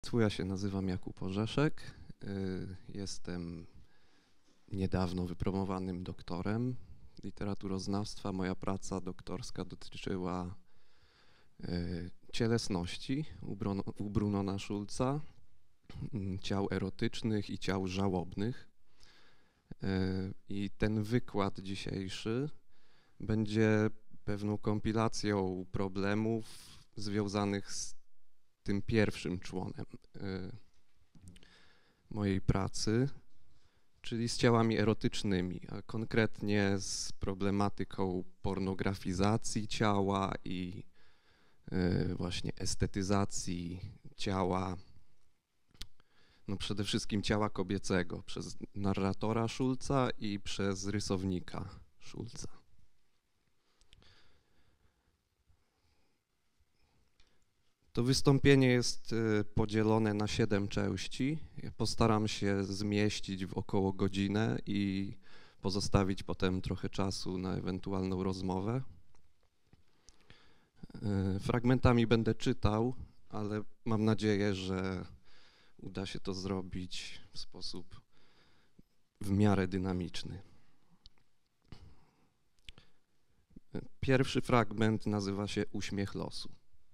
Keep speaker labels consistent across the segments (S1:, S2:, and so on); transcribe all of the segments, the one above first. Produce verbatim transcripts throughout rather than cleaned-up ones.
S1: Ja się nazywam Jakub Orzeszek. Jestem niedawno wypromowanym doktorem literaturoznawstwa. Moja praca doktorska dotyczyła cielesności u Brunona Schulza, ciał erotycznych i ciał żałobnych. I ten wykład dzisiejszy będzie pewną kompilacją problemów związanych z tym pierwszym członem mojej pracy, czyli z ciałami erotycznymi, a konkretnie z problematyką pornografizacji ciała i właśnie estetyzacji ciała, no przede wszystkim ciała kobiecego przez narratora Schulza i przez rysownika Schulza. To wystąpienie jest podzielone na siedem części. Ja postaram się zmieścić w około godzinę i pozostawić potem trochę czasu na ewentualną rozmowę. Fragmentami będę czytał, ale mam nadzieję, że uda się to zrobić w sposób w miarę dynamiczny. Pierwszy fragment nazywa się Uśmiech losu.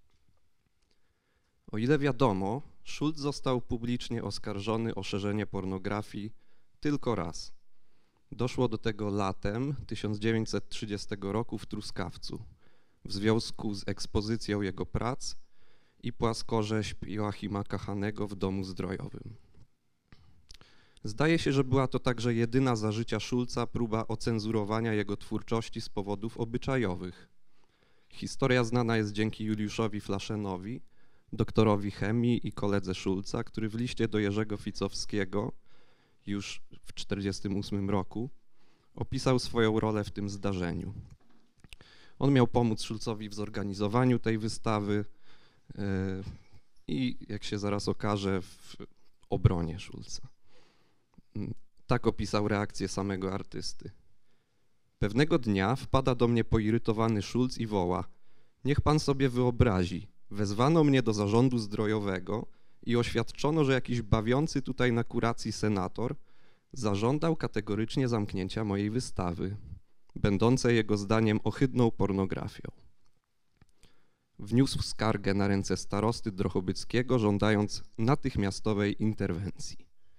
S1: O ile wiadomo, Schulz został publicznie oskarżony o szerzenie pornografii tylko raz. Doszło do tego latem tysiąc dziewięćset trzydziestego roku w Truskawcu w związku z ekspozycją jego prac i płaskorzeźb Joachima Kachanego w Domu Zdrojowym. Zdaje się, że była to także jedyna za życia Schulza próba ocenzurowania jego twórczości z powodów obyczajowych. Historia znana jest dzięki Juliuszowi Flaszenowi, doktorowi chemii i koledze Schulza, który w liście do Jerzego Ficowskiego już w tysiąc dziewięćset czterdziestym ósmym roku opisał swoją rolę w tym zdarzeniu. On miał pomóc Schulzowi w zorganizowaniu tej wystawy yy, i, jak się zaraz okaże, w obronie Schulza. Tak opisał reakcję samego artysty. Pewnego dnia wpada do mnie poirytowany Schulz i woła: niech pan sobie wyobrazi, wezwano mnie do zarządu zdrojowego i oświadczono, że jakiś bawiący tutaj na kuracji senator zażądał kategorycznie zamknięcia mojej wystawy, będącej jego zdaniem ohydną pornografią. Wniósł skargę na ręce starosty Drochobyckiego, żądając natychmiastowej interwencji.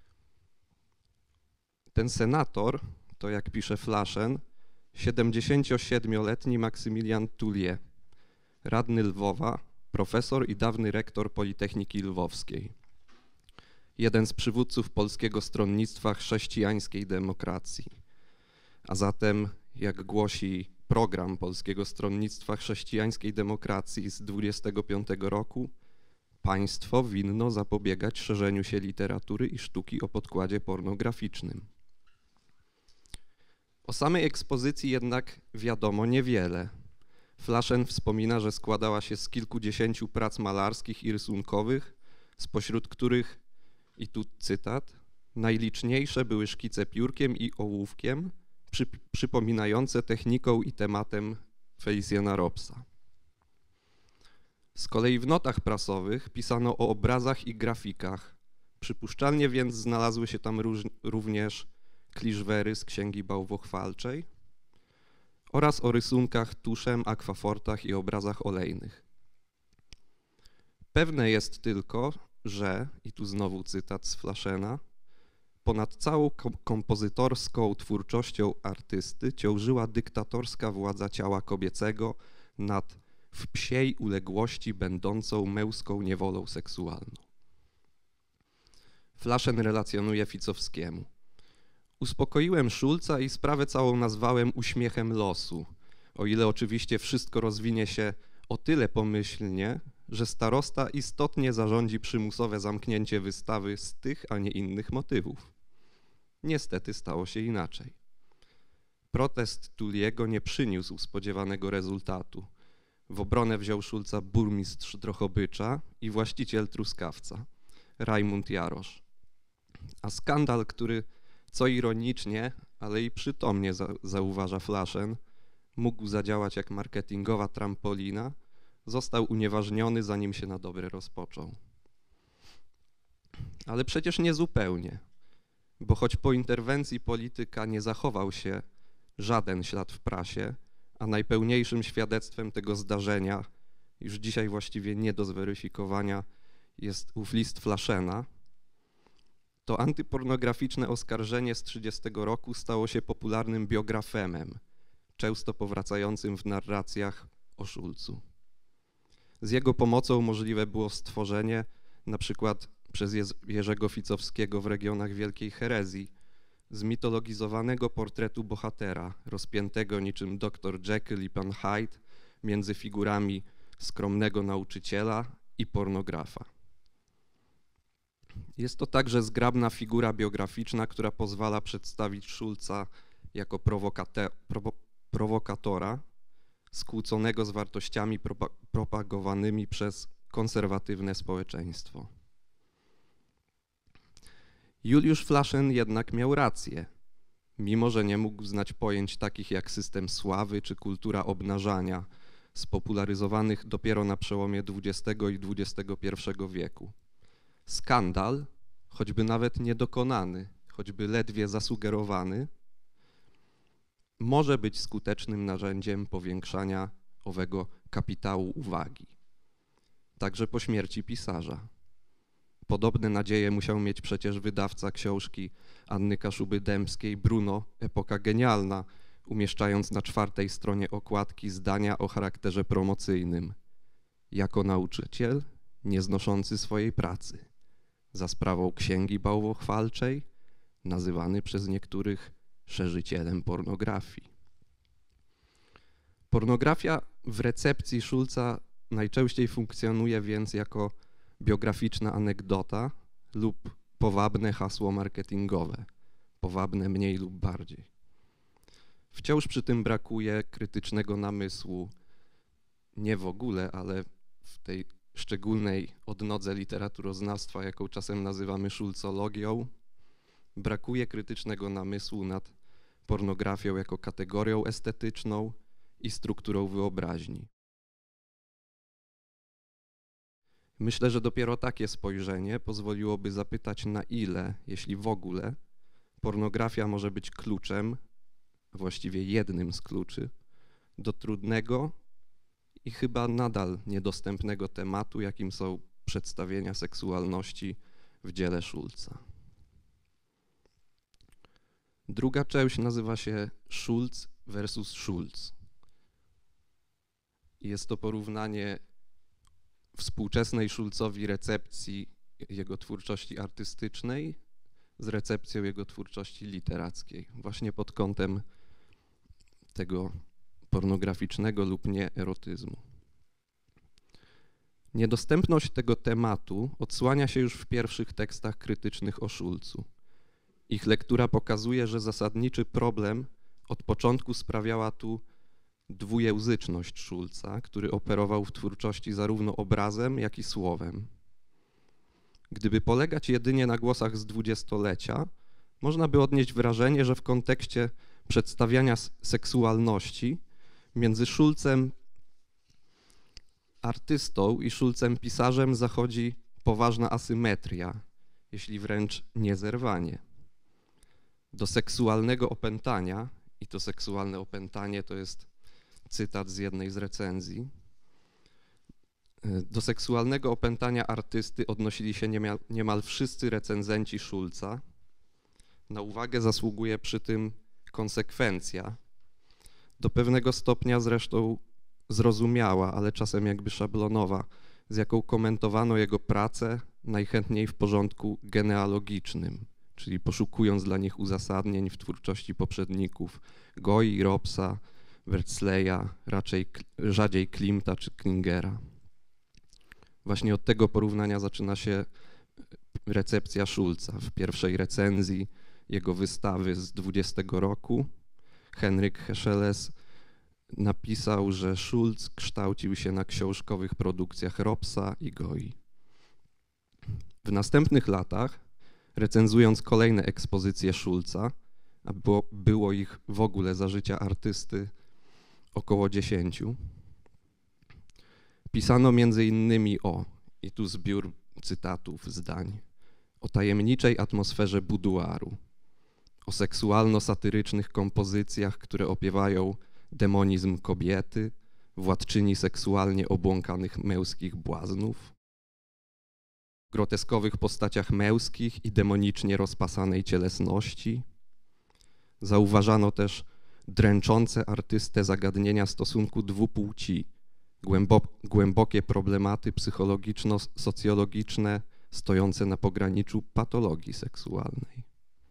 S1: Ten senator to, jak pisze Flashen, siedemdziesięciosiedmioletni Maksymilian Tullier, radny Lwowa, profesor i dawny rektor Politechniki Lwowskiej. Jeden z przywódców polskiego stronnictwa chrześcijańskiej demokracji. A zatem, jak głosi program Polskiego Stronnictwa Chrześcijańskiej Demokracji z dwudziestego piątego roku, państwo winno zapobiegać szerzeniu się literatury i sztuki o podkładzie pornograficznym. O samej ekspozycji jednak wiadomo niewiele. Flashen wspomina, że składała się z kilkudziesięciu prac malarskich i rysunkowych, spośród których, i tu cytat, najliczniejsze były szkice piórkiem i ołówkiem, przy, przypominające techniką i tematem Feliciana Robsa. Z kolei w notach prasowych pisano o obrazach i grafikach. Przypuszczalnie więc znalazły się tam róż, również kliszwery z Księgi Bałwochwalczej oraz o rysunkach tuszem, akwafortach i obrazach olejnych. Pewne jest tylko, że, i tu znowu cytat z Flashena, ponad całą kompozytorską twórczością artysty ciążyła dyktatorska władza ciała kobiecego nad w psiej uległości będącą męską niewolą seksualną. Flashen relacjonuje Ficowskiemu. Uspokoiłem Schulza i sprawę całą nazwałem uśmiechem losu, o ile oczywiście wszystko rozwinie się o tyle pomyślnie, że starosta istotnie zarządzi przymusowe zamknięcie wystawy z tych, a nie innych motywów. Niestety stało się inaczej. Protest Tulliego nie przyniósł spodziewanego rezultatu. W obronę wziął Schulza burmistrz Drochobycza i właściciel Truskawca, Rajmund Jarosz. A skandal, który co ironicznie, ale i przytomnie za, zauważa Flashen, mógł zadziałać jak marketingowa trampolina, został unieważniony, zanim się na dobre rozpoczął. Ale przecież nie zupełnie, bo choć po interwencji polityka nie zachował się żaden ślad w prasie, a najpełniejszym świadectwem tego zdarzenia, już dzisiaj właściwie nie do zweryfikowania, jest ów list Flaszena, to antypornograficzne oskarżenie z trzydziestego roku stało się popularnym biografemem, często powracającym w narracjach o Szulcu. Z jego pomocą możliwe było stworzenie, na przykład przez Jerzego Ficowskiego w regionach Wielkiej Herezji, zmitologizowanego portretu bohatera, rozpiętego niczym doktor Jekyll i pan Hyde między figurami skromnego nauczyciela i pornografa. Jest to także zgrabna figura biograficzna, która pozwala przedstawić Szulca jako prowo- prowokatora, skłóconego z wartościami propa- propagowanymi przez konserwatywne społeczeństwo. Juliusz Flaszen jednak miał rację, mimo że nie mógł znać pojęć takich jak system sławy czy kultura obnażania, spopularyzowanych dopiero na przełomie dwudziestego i dwudziestego pierwszego wieku. Skandal, choćby nawet niedokonany, choćby ledwie zasugerowany, może być skutecznym narzędziem powiększania owego kapitału uwagi. Także po śmierci pisarza. Podobne nadzieje musiał mieć przecież wydawca książki Anny Kaszuby-Dębskiej Bruno, Epoka genialna, umieszczając na czwartej stronie okładki zdania o charakterze promocyjnym. Jako nauczyciel, nieznoszący swojej pracy, za sprawą księgi bałwochwalczej, nazywany przez niektórych szerzycielem pornografii. Pornografia w recepcji Szulca najczęściej funkcjonuje więc jako biograficzna anegdota lub powabne hasło marketingowe, powabne mniej lub bardziej. Wciąż przy tym brakuje krytycznego namysłu, nie w ogóle, ale w tej szczególnej odnodze literaturoznawstwa, jaką czasem nazywamy szulcologią, brakuje krytycznego namysłu nad pornografią jako kategorią estetyczną i strukturą wyobraźni. Myślę, że dopiero takie spojrzenie pozwoliłoby zapytać, na ile, jeśli w ogóle, pornografia może być kluczem, właściwie jednym z kluczy, do trudnego i chyba nadal niedostępnego tematu, jakim są przedstawienia seksualności w dziele Szulca. Druga część nazywa się Szulc versus Szulc. Jest to porównanie współczesnej Szulcowi recepcji jego twórczości artystycznej z recepcją jego twórczości literackiej, właśnie pod kątem tego pornograficznego lub nie erotyzmu. Niedostępność tego tematu odsłania się już w pierwszych tekstach krytycznych o Szulcu. Ich lektura pokazuje, że zasadniczy problem od początku sprawiała tu dwujęzyczność Szulca, który operował w twórczości zarówno obrazem, jak i słowem. Gdyby polegać jedynie na głosach z dwudziestolecia, można by odnieść wrażenie, że w kontekście przedstawiania seksualności między Szulcem artystą i Szulcem pisarzem zachodzi poważna asymetria, jeśli wręcz nie zerwanie. Do seksualnego opętania, i to seksualne opętanie to jest cytat z jednej z recenzji, do seksualnego opętania artysty odnosili się niemal, niemal wszyscy recenzenci Szulca. Na uwagę zasługuje przy tym konsekwencja, do pewnego stopnia zresztą zrozumiała, ale czasem jakby szablonowa, z jaką komentowano jego pracę, najchętniej w porządku genealogicznym, czyli poszukując dla nich uzasadnień w twórczości poprzedników Goi, Robsa, Wertzleya, raczej rzadziej Klimta czy Klingera. Właśnie od tego porównania zaczyna się recepcja Szulca. W pierwszej recenzji jego wystawy z dwudziestego roku Henryk Hescheles napisał, że Szulc kształcił się na książkowych produkcjach Robsa i Goi. W następnych latach, recenzując kolejne ekspozycje Szulca, a było, było ich w ogóle za życia artysty około dziesięciu, pisano między innymi o, i tu zbiór cytatów, zdań, o tajemniczej atmosferze buduaru, o seksualno-satyrycznych kompozycjach, które opiewają demonizm kobiety, władczyni seksualnie obłąkanych męskich błaznów, groteskowych postaciach męskich i demonicznie rozpasanej cielesności. Zauważano też dręczące artystę zagadnienia stosunku dwupłci, głębokie problematy psychologiczno-socjologiczne stojące na pograniczu patologii seksualnej.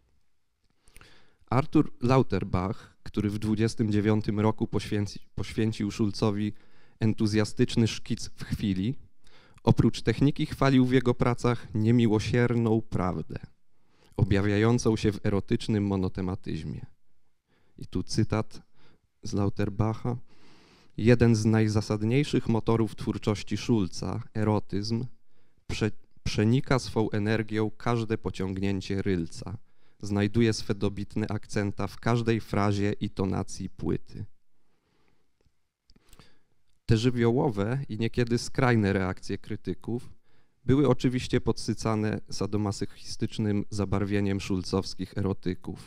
S1: Arthur Lauterbach, który w dwudziestym dziewiątym roku poświęci, poświęcił Schulzowi entuzjastyczny szkic w chwili, oprócz techniki chwalił w jego pracach niemiłosierną prawdę, objawiającą się w erotycznym monotematyzmie. I tu cytat z Lauterbacha. Jeden z najzasadniejszych motorów twórczości Schulza, erotyzm, prze, przenika swą energią każde pociągnięcie rylca, znajduje swe dobitne akcenta w każdej frazie i tonacji płyty. Te żywiołowe i niekiedy skrajne reakcje krytyków były oczywiście podsycane sadomasochistycznym zabarwieniem szulcowskich erotyków.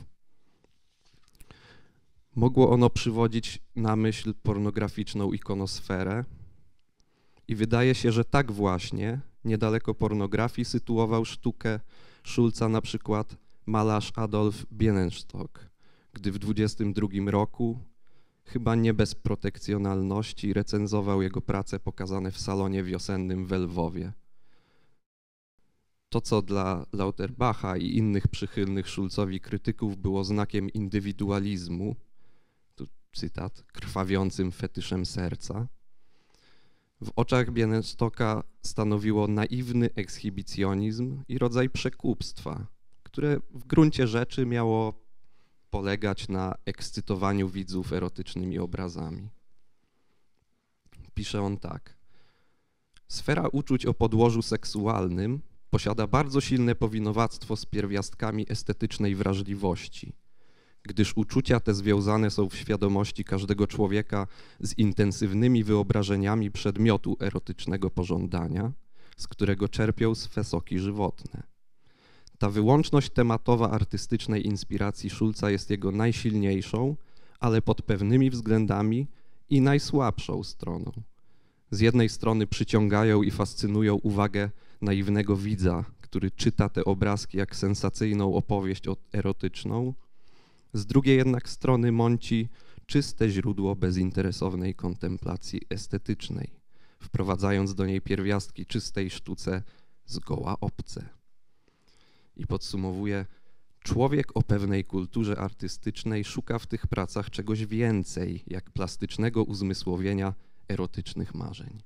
S1: Mogło ono przywodzić na myśl pornograficzną ikonosferę i wydaje się, że tak właśnie niedaleko pornografii sytuował sztukę Schulza na przykład malarz Adolf Bienenstock, gdy w dwudziestym drugim roku, chyba nie bez protekcjonalności, recenzował jego prace pokazane w salonie wiosennym w Lwowie. To, co dla Lauterbacha i innych przychylnych Schulzowi krytyków było znakiem indywidualizmu, tu cytat, krwawiącym fetyszem serca, w oczach Bienenstocka stanowiło naiwny ekshibicjonizm i rodzaj przekupstwa, które w gruncie rzeczy miało polegać na ekscytowaniu widzów erotycznymi obrazami. Pisze on tak. Sfera uczuć o podłożu seksualnym posiada bardzo silne powinowactwo z pierwiastkami estetycznej wrażliwości, gdyż uczucia te związane są w świadomości każdego człowieka z intensywnymi wyobrażeniami przedmiotu erotycznego pożądania, z którego czerpią swe soki żywotne. Ta wyłączność tematowa artystycznej inspiracji Schulza jest jego najsilniejszą, ale pod pewnymi względami i najsłabszą stroną. Z jednej strony przyciągają i fascynują uwagę naiwnego widza, który czyta te obrazki jak sensacyjną opowieść erotyczną, z drugiej jednak strony mąci czyste źródło bezinteresownej kontemplacji estetycznej, wprowadzając do niej pierwiastki czystej sztuce zgoła obce. I podsumowuje, człowiek o pewnej kulturze artystycznej szuka w tych pracach czegoś więcej, jak plastycznego uzmysłowienia erotycznych marzeń.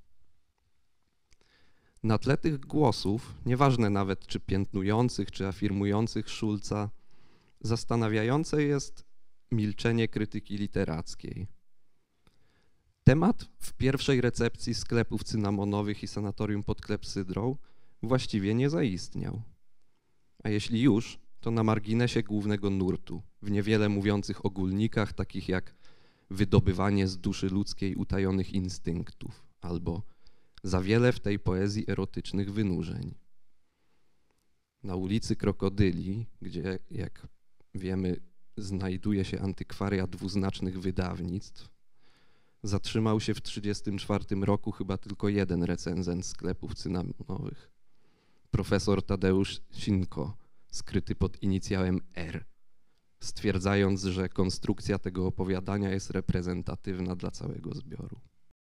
S1: Na tle tych głosów, nieważne nawet czy piętnujących, czy afirmujących Schulza, zastanawiające jest milczenie krytyki literackiej. Temat w pierwszej recepcji sklepów cynamonowych i sanatorium pod klepsydrą właściwie nie zaistniał. A jeśli już, to na marginesie głównego nurtu, w niewiele mówiących ogólnikach takich jak wydobywanie z duszy ludzkiej utajonych instynktów albo za wiele w tej poezji erotycznych wynurzeń. Na ulicy Krokodyli, gdzie, jak wiemy, znajduje się antykwariat dwuznacznych wydawnictw, zatrzymał się w tysiąc dziewięćset trzydziestym czwartym roku chyba tylko jeden recenzent sklepów cynamonowych. Profesor Tadeusz Sinko, skryty pod inicjałem R, stwierdzając, że konstrukcja tego opowiadania jest reprezentatywna dla całego zbioru.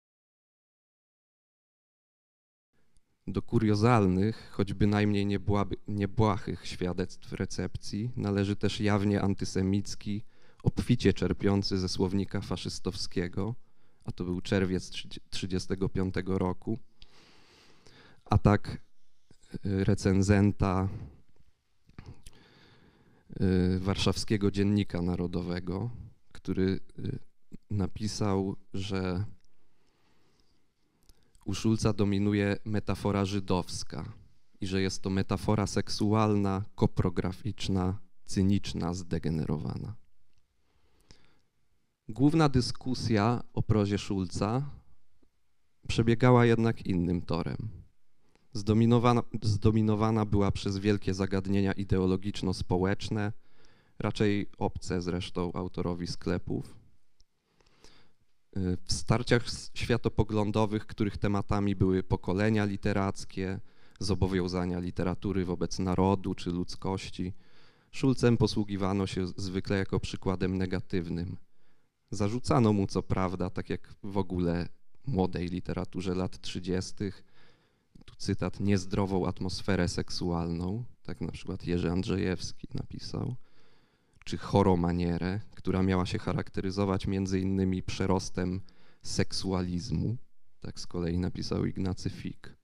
S1: Do kuriozalnych, choć bynajmniej niebłahych świadectw recepcji należy też jawnie antysemicki, obficie czerpiący ze słownika faszystowskiego, a to był czerwiec tysiąc dziewięćset trzydziestego piątego roku, atak recenzenta warszawskiego Dziennika Narodowego, który napisał, że u Schulza dominuje metafora żydowska i że jest to metafora seksualna, koprograficzna, cyniczna, zdegenerowana. Główna dyskusja o prozie Schulza przebiegała jednak innym torem. Zdominowana, zdominowana była przez wielkie zagadnienia ideologiczno-społeczne, raczej obce zresztą autorowi Sklepów. W starciach światopoglądowych, których tematami były pokolenia literackie, zobowiązania literatury wobec narodu czy ludzkości, Schulzem posługiwano się zwykle jako przykładem negatywnym. Zarzucano mu co prawda, tak jak w ogóle młodej literaturze lat trzydziestych, tu cytat, niezdrową atmosferę seksualną, tak na przykład Jerzy Andrzejewski napisał, czy choromanierę, która miała się charakteryzować między innymi przerostem seksualizmu, tak z kolei napisał Ignacy Fik.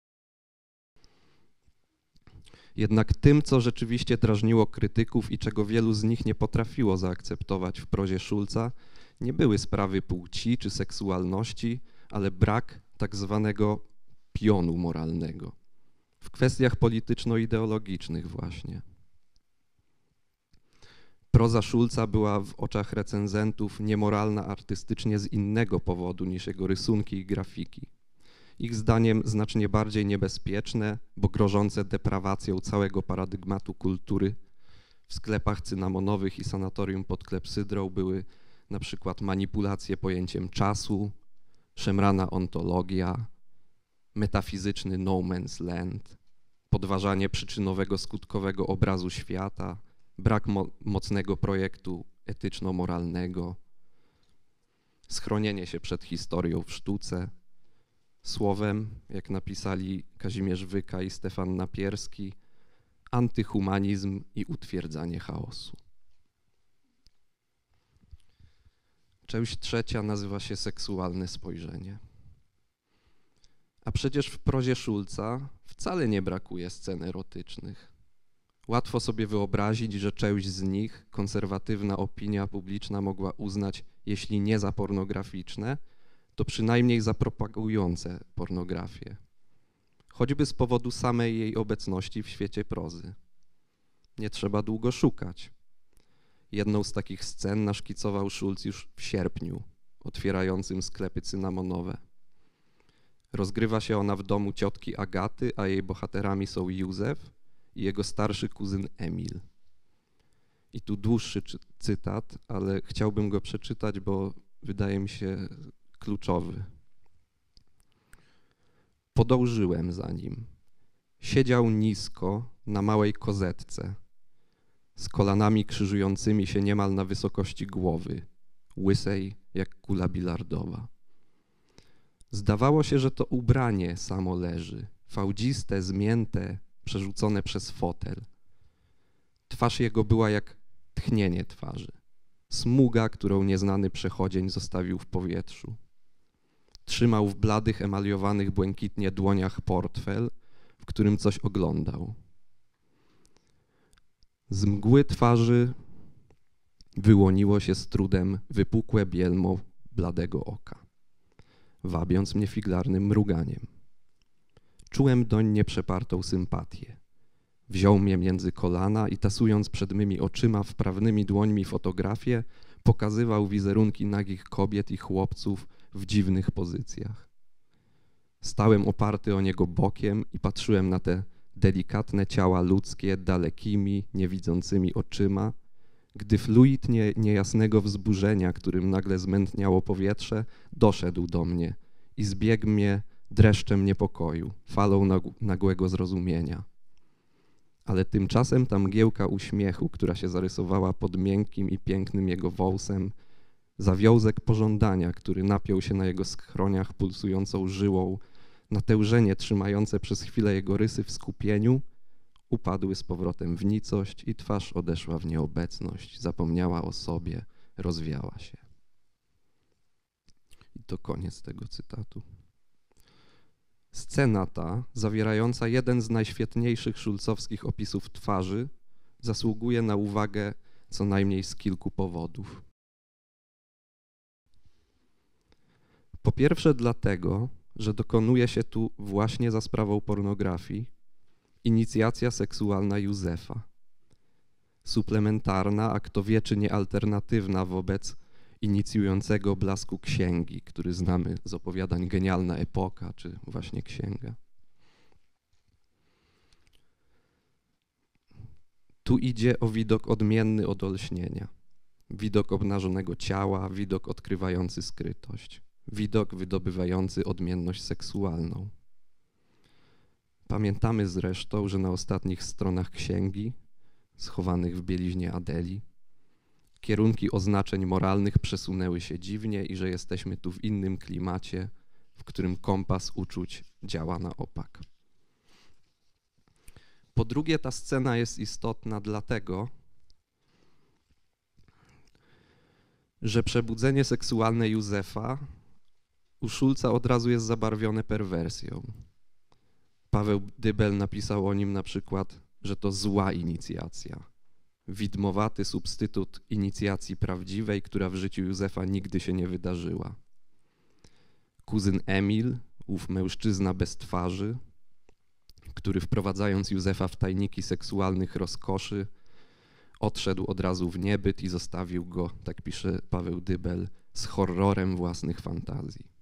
S1: Jednak tym, co rzeczywiście drażniło krytyków i czego wielu z nich nie potrafiło zaakceptować w prozie Schulza, nie były sprawy płci czy seksualności, ale brak tak zwanego pionu moralnego. W kwestiach polityczno-ideologicznych właśnie. Proza Schulza była w oczach recenzentów niemoralna artystycznie z innego powodu niż jego rysunki i grafiki. Ich zdaniem znacznie bardziej niebezpieczne, bo grożące deprawacją całego paradygmatu kultury w sklepach cynamonowych i sanatorium pod klepsydrą były na przykład manipulacje pojęciem czasu, szemrana ontologia, metafizyczny no man's land, podważanie przyczynowego skutkowego obrazu świata, brak mo mocnego projektu etyczno-moralnego, schronienie się przed historią w sztuce, słowem, jak napisali Kazimierz Wyka i Stefan Napierski, antyhumanizm i utwierdzanie chaosu. Część trzecia nazywa się seksualne spojrzenie. A przecież w prozie Schulza wcale nie brakuje scen erotycznych. Łatwo sobie wyobrazić, że część z nich konserwatywna opinia publiczna mogła uznać, jeśli nie za pornograficzne, to przynajmniej za propagujące pornografię. Choćby z powodu samej jej obecności w świecie prozy. Nie trzeba długo szukać. Jedną z takich scen naszkicował Schulz już w sierpniu, otwierającym sklepy cynamonowe. Rozgrywa się ona w domu ciotki Agaty, a jej bohaterami są Józef i jego starszy kuzyn Emil. I tu dłuższy cytat, ale chciałbym go przeczytać, bo wydaje mi się kluczowy. Podążyłem za nim. Siedział nisko na małej kozetce, z kolanami krzyżującymi się niemal na wysokości głowy, łysej jak kula bilardowa. Zdawało się, że to ubranie samo leży, fałdziste, zmięte, przerzucone przez fotel. Twarz jego była jak tchnienie twarzy, smuga, którą nieznany przechodzień zostawił w powietrzu. Trzymał w bladych, emaliowanych błękitnie dłoniach portfel, w którym coś oglądał. Z mgły twarzy wyłoniło się z trudem wypukłe bielmo bladego oka, wabiąc mnie figlarnym mruganiem. Czułem doń nieprzepartą sympatię. Wziął mnie między kolana i tasując przed mymi oczyma wprawnymi dłońmi fotografię, pokazywał wizerunki nagich kobiet i chłopców w dziwnych pozycjach. Stałem oparty o niego bokiem i patrzyłem na te delikatne ciała ludzkie dalekimi, niewidzącymi oczyma, gdy fluid nie, niejasnego wzburzenia, którym nagle zmętniało powietrze, doszedł do mnie i zbiegł mnie dreszczem niepokoju, falą nagłego zrozumienia. Ale tymczasem ta mgiełka uśmiechu, która się zarysowała pod miękkim i pięknym jego wąsem, zawiązek pożądania, który napiął się na jego skroniach pulsującą żyłą, natężenie trzymające przez chwilę jego rysy w skupieniu, upadły z powrotem w nicość i twarz odeszła w nieobecność, zapomniała o sobie, rozwiała się. I to koniec tego cytatu. Scena ta, zawierająca jeden z najświetniejszych szulcowskich opisów twarzy, zasługuje na uwagę co najmniej z kilku powodów. Po pierwsze dlatego, że dokonuje się tu właśnie za sprawą pornografii inicjacja seksualna Józefa. Suplementarna, a kto wie czy nie alternatywna wobec inicjującego blasku księgi, który znamy z opowiadań Genialna epoka, czy właśnie Księga. Tu idzie o widok odmienny od olśnienia. Widok obnażonego ciała, widok odkrywający skrytość. Widok wydobywający odmienność seksualną. Pamiętamy zresztą, że na ostatnich stronach księgi, schowanych w bieliźnie Adeli, kierunki oznaczeń moralnych przesunęły się dziwnie i że jesteśmy tu w innym klimacie, w którym kompas uczuć działa na opak. Po drugie, ta scena jest istotna dlatego, że przebudzenie seksualne Józefa u Schulza od razu jest zabarwione perwersją. Paweł Dybel napisał o nim na przykład, że to zła inicjacja. Widmowaty substytut inicjacji prawdziwej, która w życiu Józefa nigdy się nie wydarzyła. Kuzyn Emil, ów mężczyzna bez twarzy, który wprowadzając Józefa w tajniki seksualnych rozkoszy, odszedł od razu w niebyt i zostawił go, tak pisze Paweł Dybel, z horrorem własnych fantazji.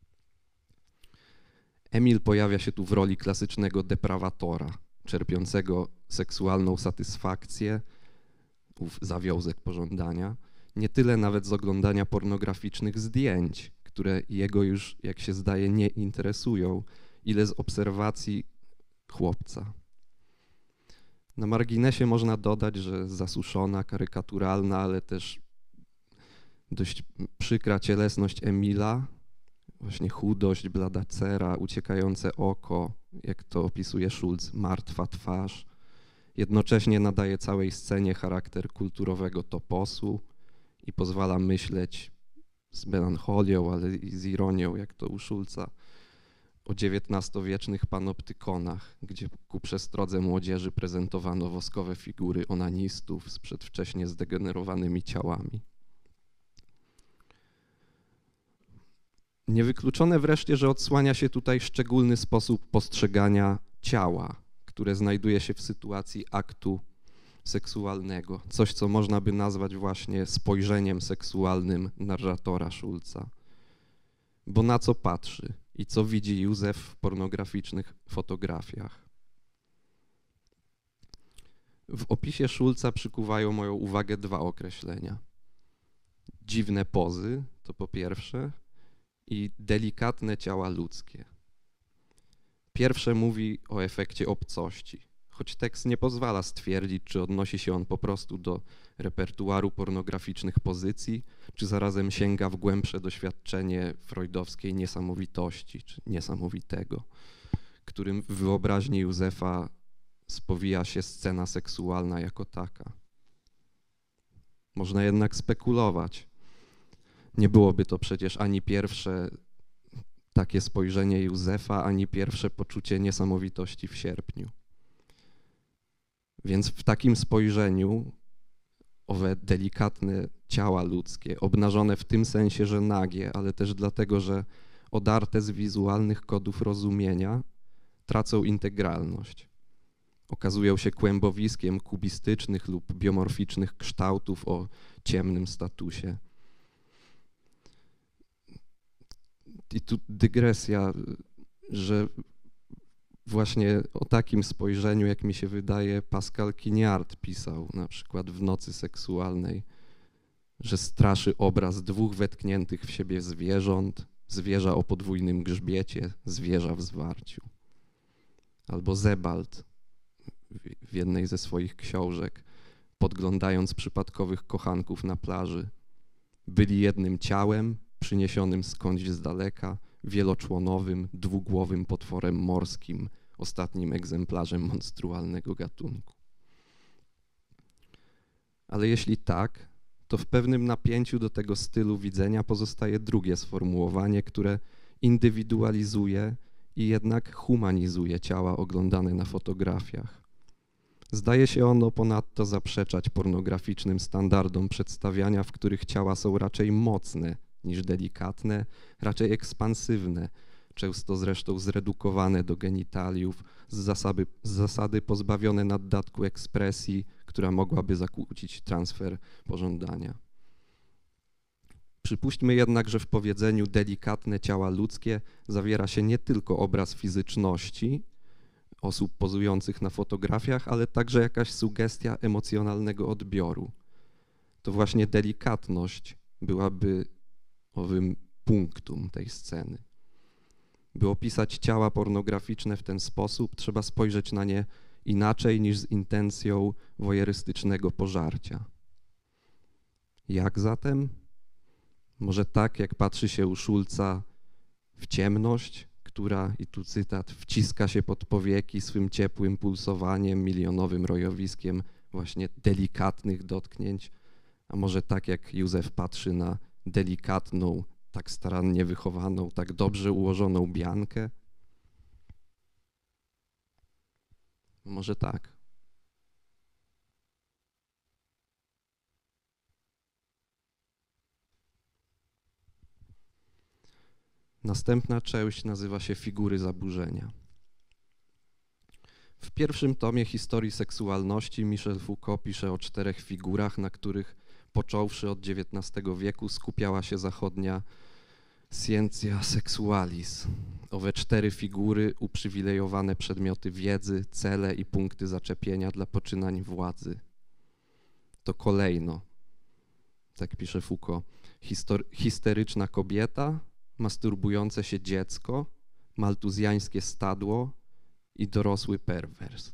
S1: Emil pojawia się tu w roli klasycznego deprawatora, czerpiącego seksualną satysfakcję, ów zawiązek pożądania, nie tyle nawet z oglądania pornograficznych zdjęć, które jego już, jak się zdaje, nie interesują, ile z obserwacji chłopca. Na marginesie można dodać, że zasuszona, karykaturalna, ale też dość przykra cielesność Emila, właśnie chudość, blada cera, uciekające oko, jak to opisuje Schulz, martwa twarz, jednocześnie nadaje całej scenie charakter kulturowego toposu i pozwala myśleć z melancholią, ale i z ironią, jak to u Schulza, o dziewiętnastowiecznych panoptykonach, gdzie ku przestrodze młodzieży prezentowano woskowe figury onanistów z przedwcześnie zdegenerowanymi ciałami. Niewykluczone wreszcie, że odsłania się tutaj szczególny sposób postrzegania ciała, które znajduje się w sytuacji aktu seksualnego. Coś, co można by nazwać właśnie spojrzeniem seksualnym narratora Schulza. Bo na co patrzy i co widzi Józef w pornograficznych fotografiach? W opisie Schulza przykuwają moją uwagę dwa określenia. Dziwne pozy, to po pierwsze, i delikatne ciała ludzkie. Pierwsze mówi o efekcie obcości, choć tekst nie pozwala stwierdzić, czy odnosi się on po prostu do repertuaru pornograficznych pozycji, czy zarazem sięga w głębsze doświadczenie freudowskiej niesamowitości, czy niesamowitego, którym w wyobraźni Józefa spowija się scena seksualna jako taka. Można jednak spekulować. Nie byłoby to przecież ani pierwsze takie spojrzenie Józefa, ani pierwsze poczucie niesamowitości w sierpniu. Więc w takim spojrzeniu owe delikatne ciała ludzkie, obnażone w tym sensie, że nagie, ale też dlatego, że odarte z wizualnych kodów rozumienia, tracą integralność. Okazują się kłębowiskiem kubistycznych lub biomorficznych kształtów o ciemnym statusie. I tu dygresja, że właśnie o takim spojrzeniu, jak mi się wydaje, Pascal Quignard pisał na przykład w Nocy seksualnej, że straszy obraz dwóch wetkniętych w siebie zwierząt, zwierza o podwójnym grzbiecie, zwierza w zwarciu. Albo Sebald w jednej ze swoich książek, podglądając przypadkowych kochanków na plaży, byli jednym ciałem, przyniesionym skądś z daleka, wieloczłonowym, dwugłowym potworem morskim, ostatnim egzemplarzem monstrualnego gatunku. Ale jeśli tak, to w pewnym napięciu do tego stylu widzenia pozostaje drugie sformułowanie, które indywidualizuje i jednak humanizuje ciała oglądane na fotografiach. Zdaje się ono ponadto zaprzeczać pornograficznym standardom przedstawiania, w których ciała są raczej mocne niż delikatne, raczej ekspansywne, często zresztą zredukowane do genitaliów, z zasady, z zasady pozbawione naddatku ekspresji, która mogłaby zakłócić transfer pożądania. Przypuśćmy jednak, że w powiedzeniu delikatne ciała ludzkie zawiera się nie tylko obraz fizyczności, osób pozujących na fotografiach, ale także jakaś sugestia emocjonalnego odbioru. To właśnie delikatność byłaby owym punktum tej sceny. By opisać ciała pornograficzne w ten sposób, trzeba spojrzeć na nie inaczej niż z intencją wojerystycznego pożarcia. Jak zatem? Może tak, jak patrzy się u Schulza w ciemność, która, i tu cytat, wciska się pod powieki swym ciepłym pulsowaniem, milionowym rojowiskiem właśnie delikatnych dotknięć, a może tak, jak Józef patrzy na delikatną, tak starannie wychowaną, tak dobrze ułożoną Biankę? Może tak. Następna część nazywa się Figury zaburzenia. W pierwszym tomie historii seksualności Michel Foucault pisze o czterech figurach, na których począwszy od dziewiętnastego wieku skupiała się zachodnia scientia sexualis. Owe cztery figury, uprzywilejowane przedmioty wiedzy, cele i punkty zaczepienia dla poczynań władzy. To kolejno, tak pisze Foucault, histeryczna kobieta, masturbujące się dziecko, maltuzjańskie stadło i dorosły perwers.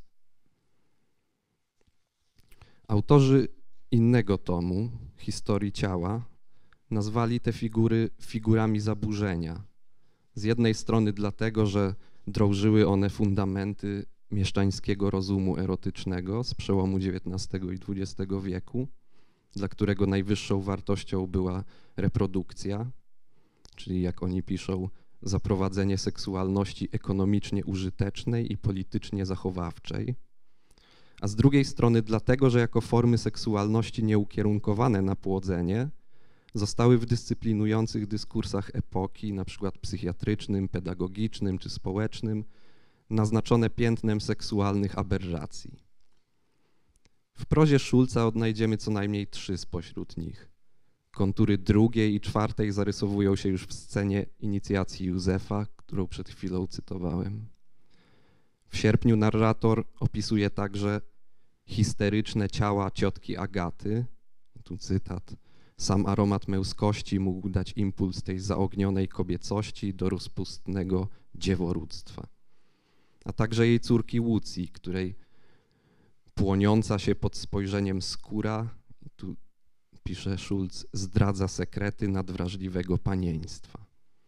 S1: Autorzy innego tomu, Historii ciała, nazwali te figury figurami zaburzenia. Z jednej strony dlatego, że drążyły one fundamenty mieszczańskiego rozumu erotycznego z przełomu dziewiętnastego i dwudziestego wieku, dla którego najwyższą wartością była reprodukcja, czyli jak oni piszą, zaprowadzenie seksualności ekonomicznie użytecznej i politycznie zachowawczej, a z drugiej strony dlatego, że jako formy seksualności nieukierunkowane na płodzenie zostały w dyscyplinujących dyskursach epoki, na przykład psychiatrycznym, pedagogicznym czy społecznym, naznaczone piętnem seksualnych aberracji. W prozie Schulza odnajdziemy co najmniej trzy spośród nich. Kontury drugiej i czwartej zarysowują się już w scenie inicjacji Józefa, którą przed chwilą cytowałem. W sierpniu narrator opisuje także histeryczne ciała ciotki Agaty, tu cytat, sam aromat męskości mógł dać impuls tej zaognionej kobiecości do rozpustnego dzieworództwa, a także jej córki Łucji, której płoniąca się pod spojrzeniem skóra, tu pisze Schulz, zdradza sekrety nadwrażliwego panieństwa.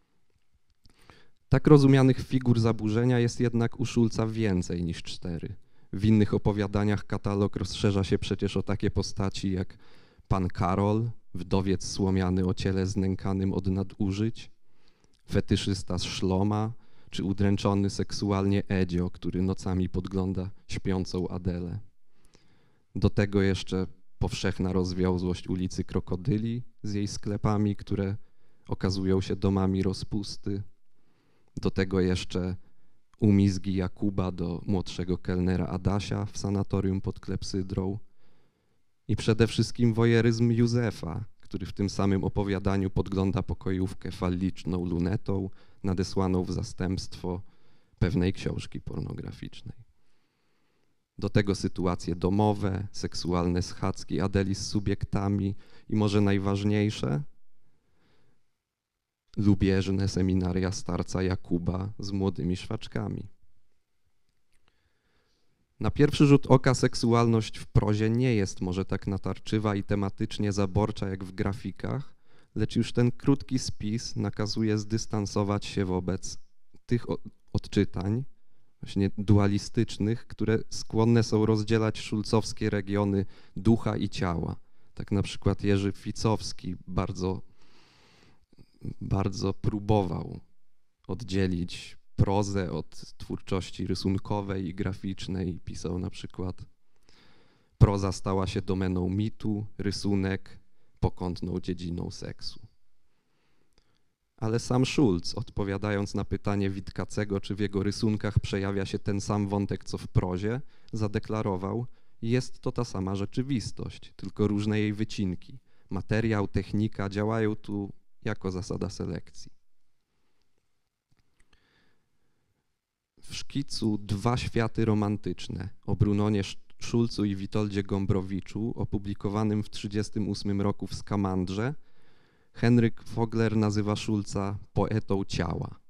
S1: Tak rozumianych figur zaburzenia jest jednak u Schulza więcej niż cztery. W innych opowiadaniach katalog rozszerza się przecież o takie postaci jak pan Karol, wdowiec słomiany o ciele znękanym od nadużyć, fetyszysta z Szloma, czy udręczony seksualnie Edzio, który nocami podgląda śpiącą Adelę. Do tego jeszcze powszechna rozwiązłość ulicy Krokodyli z jej sklepami, które okazują się domami rozpusty. Do tego jeszcze umizgi Jakuba do młodszego kelnera Adasia w sanatorium pod klepsydrą. I przede wszystkim wojeryzm Józefa, który w tym samym opowiadaniu podgląda pokojówkę falliczną lunetą nadesłaną w zastępstwo pewnej książki pornograficznej. Do tego sytuacje domowe, seksualne schadzki Adeli z subiektami i może najważniejsze, lubieżne seminaria starca Jakuba z młodymi szwaczkami. Na pierwszy rzut oka seksualność w prozie nie jest może tak natarczywa i tematycznie zaborcza jak w grafikach, lecz już ten krótki spis nakazuje zdystansować się wobec tych odczytań, właśnie dualistycznych, które skłonne są rozdzielać szulcowskie regiony ducha i ciała. Tak na przykład Jerzy Ficowski bardzo, bardzo próbował oddzielić prozę od twórczości rysunkowej i graficznej. Pisał na przykład: proza stała się domeną mitu, rysunek pokątną dziedziną seksu. Ale sam Schulz, odpowiadając na pytanie Witkacego, czy w jego rysunkach przejawia się ten sam wątek, co w prozie, zadeklarował: jest to ta sama rzeczywistość, tylko różne jej wycinki. Materiał, technika działają tu jako zasada selekcji. w szkicu Dwa światy romantyczne o Brunonie Szulcu i Witoldzie Gombrowiczu, opublikowanym w tysiąc dziewięćset trzydziestym ósmym roku w Skamandrze, Henryk Vogler nazywa Szulca poetą ciała.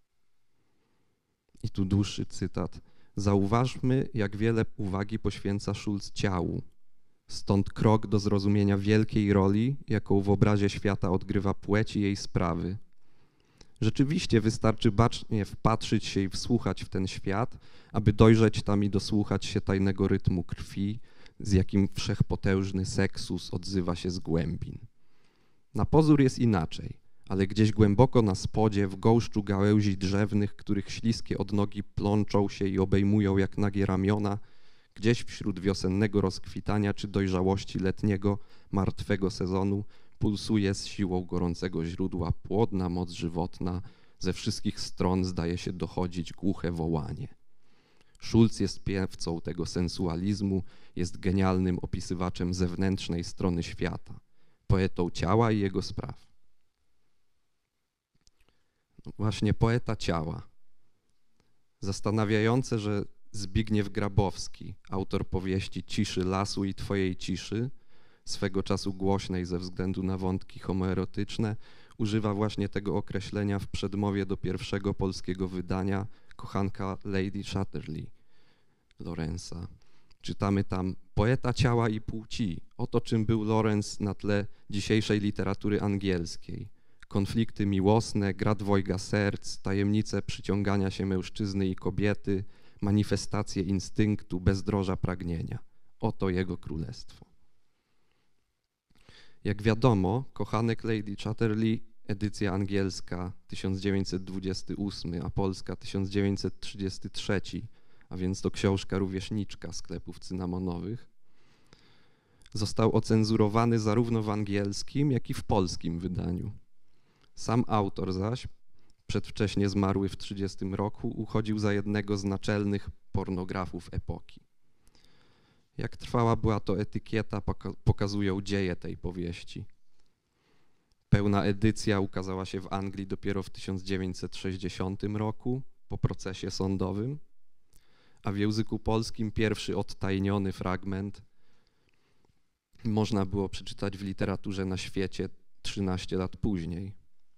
S1: I tu dłuższy cytat. Zauważmy, jak wiele uwagi poświęca Szulc ciału. Stąd krok do zrozumienia wielkiej roli, jaką w obrazie świata odgrywa płeć i jej sprawy. Rzeczywiście wystarczy bacznie wpatrzyć się i wsłuchać w ten świat, aby dojrzeć tam i dosłuchać się tajnego rytmu krwi, z jakim wszechpotężny seksus odzywa się z głębin. Na pozór jest inaczej, ale gdzieś głęboko na spodzie, w gąszczu gałęzi drzewnych, których śliskie odnogi plączą się i obejmują jak nagie ramiona, gdzieś wśród wiosennego rozkwitania czy dojrzałości letniego, martwego sezonu, pulsuje z siłą gorącego źródła płodna moc żywotna, ze wszystkich stron zdaje się dochodzić głuche wołanie. Szulc jest piewcą tego sensualizmu, jest genialnym opisywaczem zewnętrznej strony świata, poetą ciała i jego spraw. No właśnie poeta ciała. Zastanawiające, że Zbigniew Grabowski, autor powieści Ciszy lasu i Twojej ciszy, swego czasu głośnej ze względu na wątki homoerotyczne, używa właśnie tego określenia w przedmowie do pierwszego polskiego wydania Kochanka Lady Chatterley Lawrence'a. Czytamy tam: poeta ciała i płci. Oto czym był Lawrence na tle dzisiejszej literatury angielskiej. Konflikty miłosne, gra dwojga serc, tajemnice przyciągania się mężczyzny i kobiety, manifestacje instynktu, bezdroża pragnienia. Oto jego królestwo. Jak wiadomo, Kochanek Lady Chatterley, edycja angielska tysiąc dziewięćset dwudziesty ósmy, a polska tysiąc dziewięćset trzydziesty trzeci, a więc to książka rówieśniczka sklepów cynamonowych, został ocenzurowany zarówno w angielskim, jak i w polskim wydaniu. Sam autor zaś, przedwcześnie zmarły w trzydziestym roku, uchodził za jednego z naczelnych pornografów epoki. Jak trwała była to etykieta, pokazują dzieje tej powieści. Pełna edycja ukazała się w Anglii dopiero w tysiąc dziewięćset sześćdziesiątym roku, po procesie sądowym, a w języku polskim pierwszy odtajniony fragment można było przeczytać w literaturze na świecie trzynaście lat później.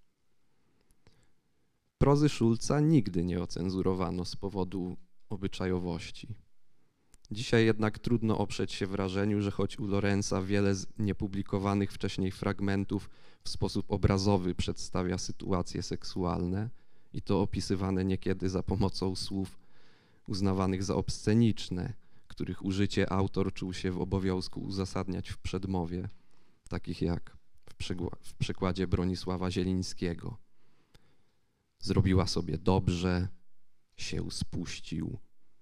S1: Prozy Szulca nigdy nie ocenzurowano z powodu obyczajowości. Dzisiaj jednak trudno oprzeć się wrażeniu, że choć u Lawrence'a wiele z niepublikowanych wcześniej fragmentów w sposób obrazowy przedstawia sytuacje seksualne i to opisywane niekiedy za pomocą słów uznawanych za obsceniczne, których użycie autor czuł się w obowiązku uzasadniać w przedmowie, takich jak w, w przykładzie Bronisława Zielińskiego. Zrobiła sobie dobrze, się spuścił.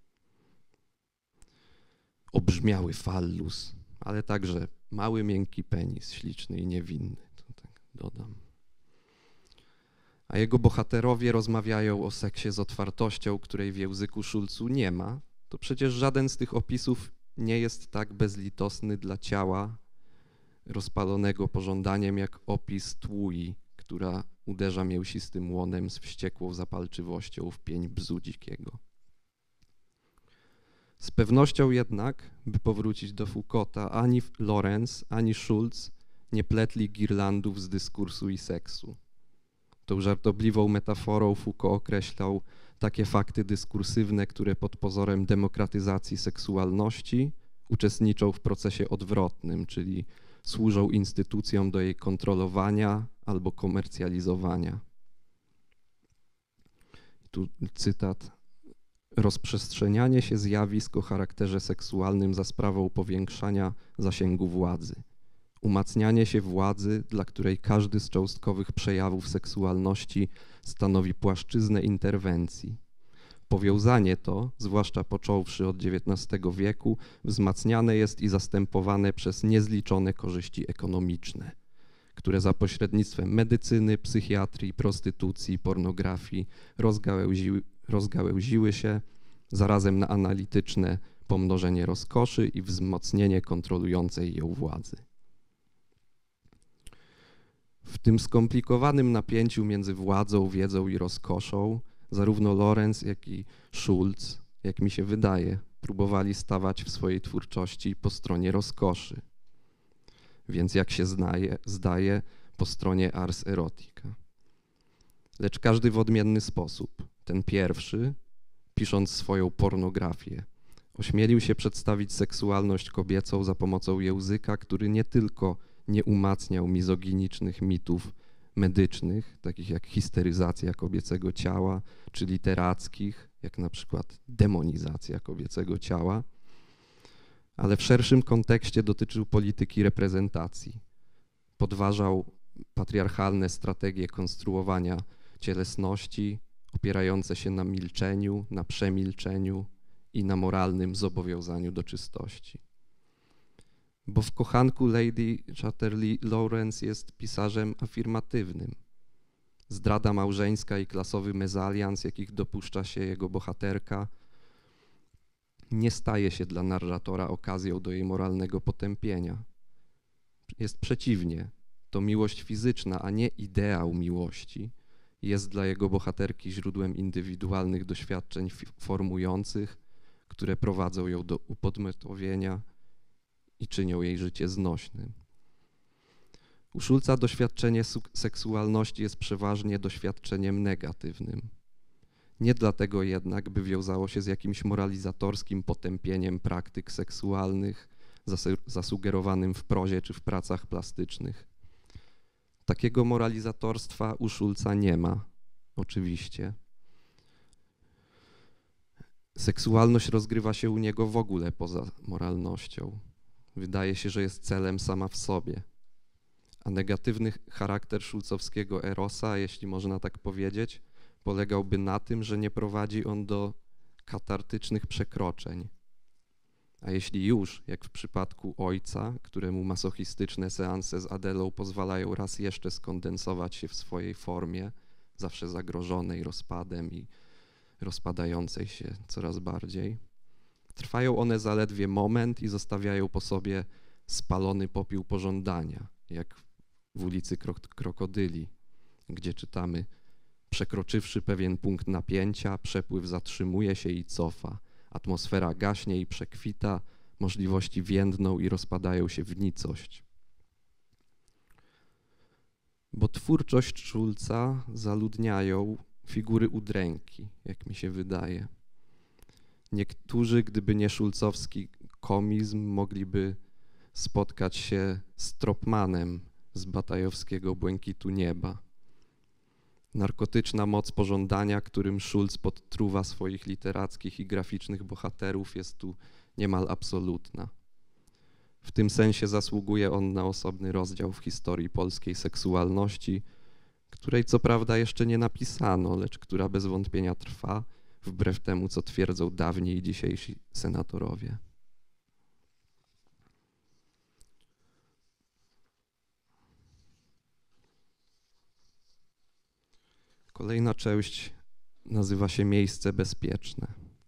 S1: Obrzmiały fallus, ale także mały, miękki penis, śliczny i niewinny, to tak dodam. A jego bohaterowie rozmawiają o seksie z otwartością, której w języku Szulcu nie ma, to przecież żaden z tych opisów nie jest tak bezlitosny dla ciała rozpalonego pożądaniem, jak opis tłui, która uderza mięsistym łonem z wściekłą zapalczywością w pień bzu dzikiego. Z pewnością jednak, by powrócić do Foucaulta, ani Lawrence, ani Szulc nie pletli girlandów z dyskursu i seksu. Tą żartobliwą metaforą Foucault określał takie fakty dyskursywne, które pod pozorem demokratyzacji seksualności uczestniczą w procesie odwrotnym, czyli służą instytucjom do jej kontrolowania albo komercjalizowania. Tu cytat. Rozprzestrzenianie się zjawisk o charakterze seksualnym za sprawą powiększania zasięgu władzy. Umacnianie się władzy, dla której każdy z cząstkowych przejawów seksualności stanowi płaszczyznę interwencji. Powiązanie to, zwłaszcza począwszy od dziewiętnastego wieku, wzmacniane jest i zastępowane przez niezliczone korzyści ekonomiczne, które za pośrednictwem medycyny, psychiatrii, prostytucji, pornografii rozgałęziły, rozgałęziły się zarazem na analityczne pomnożenie rozkoszy i wzmocnienie kontrolującej ją władzy. W tym skomplikowanym napięciu między władzą, wiedzą i rozkoszą zarówno Lorenz, jak i Schulz, jak mi się wydaje, próbowali stawać w swojej twórczości po stronie rozkoszy. Więc jak się znaje, zdaje, po stronie ars erotica. Lecz każdy w odmienny sposób. Ten pierwszy, pisząc swoją pornografię, ośmielił się przedstawić seksualność kobiecą za pomocą języka, który nie tylko nie umacniał mizoginicznych mitów medycznych, takich jak histeryzacja kobiecego ciała, czy literackich, jak na przykład demonizacja kobiecego ciała, ale w szerszym kontekście dotyczył polityki reprezentacji. Podważał patriarchalne strategie konstruowania cielesności, opierające się na milczeniu, na przemilczeniu i na moralnym zobowiązaniu do czystości. Bo w kochanku Lady Chatterley Lorenz jest pisarzem afirmatywnym. Zdrada małżeńska i klasowy mezalians, jakich dopuszcza się jego bohaterka, nie staje się dla narratora okazją do jej moralnego potępienia. Jest przeciwnie, to miłość fizyczna, a nie ideał miłości, jest dla jego bohaterki źródłem indywidualnych doświadczeń formujących, które prowadzą ją do upodmiotowienia i czynią jej życie znośnym. U Schulza doświadczenie seksualności jest przeważnie doświadczeniem negatywnym. Nie dlatego jednak, by wiązało się z jakimś moralizatorskim potępieniem praktyk seksualnych zasugerowanym w prozie czy w pracach plastycznych. Takiego moralizatorstwa u Schulza nie ma, oczywiście. Seksualność rozgrywa się u niego w ogóle poza moralnością. Wydaje się, że jest celem sama w sobie. A negatywny charakter schulzowskiego erosa, jeśli można tak powiedzieć, polegałby na tym, że nie prowadzi on do katartycznych przekroczeń. A jeśli już, jak w przypadku ojca, któremu masochistyczne seanse z Adelą pozwalają raz jeszcze skondensować się w swojej formie, zawsze zagrożonej rozpadem i rozpadającej się coraz bardziej, trwają one zaledwie moment i zostawiają po sobie spalony popiół pożądania, jak w ulicy Krokodyli, gdzie czytamy: przekroczywszy pewien punkt napięcia, przepływ zatrzymuje się i cofa. Atmosfera gaśnie i przekwita, możliwości więdną i rozpadają się w nicość. Bo twórczość Schulza zaludniają figury udręki, jak mi się wydaje. Niektórzy, gdyby nie schulzowski komizm, mogliby spotkać się z Tropmanem z Batajowskiego Błękitu Nieba. Narkotyczna moc pożądania, którym Schulz podtruwa swoich literackich i graficznych bohaterów, jest tu niemal absolutna. W tym sensie zasługuje on na osobny rozdział w historii polskiej seksualności, której co prawda jeszcze nie napisano, lecz która bez wątpienia trwa, wbrew temu, co twierdzą dawni i dzisiejsi senatorowie. Kolejna część nazywa się Miejsce bezpieczne.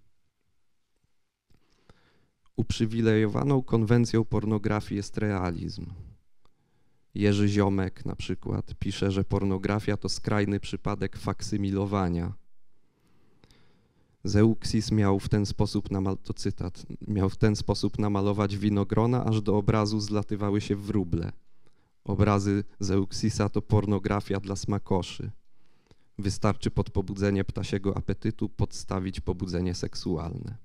S1: Uprzywilejowaną konwencją pornografii jest realizm. Jerzy Ziomek na przykład pisze, że pornografia to skrajny przypadek faksymilowania. Zeuxis miał w ten sposób, namal- to cytat, miał w ten sposób namalować winogrona, aż do obrazu zlatywały się wróble. Obrazy Zeuxisa to pornografia dla smakoszy. Wystarczy pod pobudzenie ptasiego apetytu podstawić pobudzenie seksualne.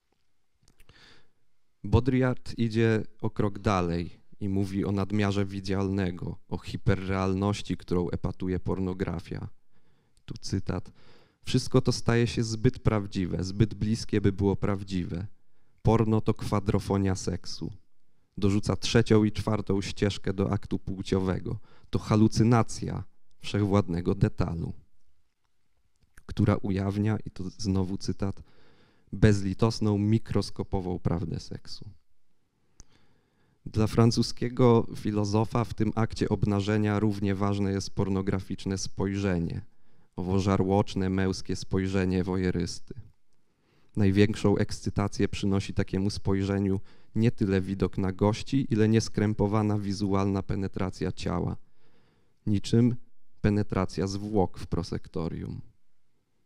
S1: Baudrillard idzie o krok dalej i mówi o nadmiarze widzialnego, o hiperrealności, którą epatuje pornografia. Tu cytat. Wszystko to staje się zbyt prawdziwe, zbyt bliskie, by było prawdziwe. Porno to kwadrofonia seksu. Dorzuca trzecią i czwartą ścieżkę do aktu płciowego. To halucynacja wszechwładnego detalu, która ujawnia, i to znowu cytat, bezlitosną, mikroskopową prawdę seksu. Dla francuskiego filozofa w tym akcie obnażenia równie ważne jest pornograficzne spojrzenie, owo żarłoczne, męskie spojrzenie wojerysty. Największą ekscytację przynosi takiemu spojrzeniu nie tyle widok nagości, ile nieskrępowana wizualna penetracja ciała, niczym penetracja zwłok w prosektorium.